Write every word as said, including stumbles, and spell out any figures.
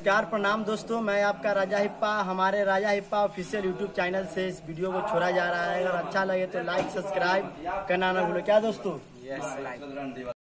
नमस्कार प्रणाम दोस्तों, मैं आपका राजा हिप्पा। हमारे Raja Hippa official YouTube channel से इस वीडियो को छोड़ा जा रहा है। अगर अच्छा लगे तो लाइक सब्सक्राइब करना ना भूलो। क्या दोस्तों? Yes like